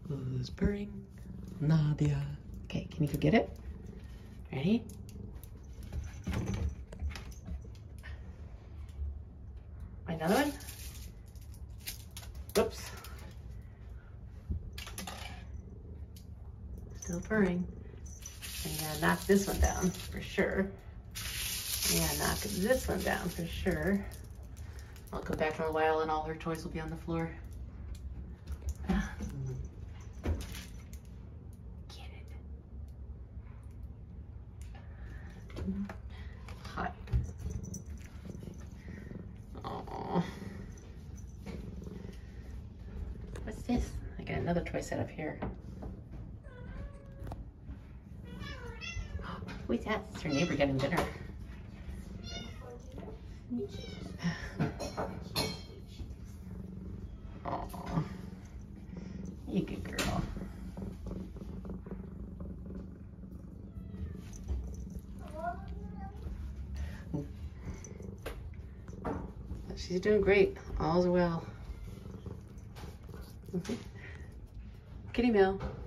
Who's purring? Nadia. Okay, can you go get it? Ready? Another one? Whoops. Still purring. And you gotta knock this one down for sure. Yeah, knock this one down for sure. I'll come back in a while and all her toys will be on the floor. Get it. Hi. Aww. What's this? I got another toy set up here. Who's that? It's her neighbor getting dinner. Aww. You good girl. She's doing great. All's well. Kitty meow.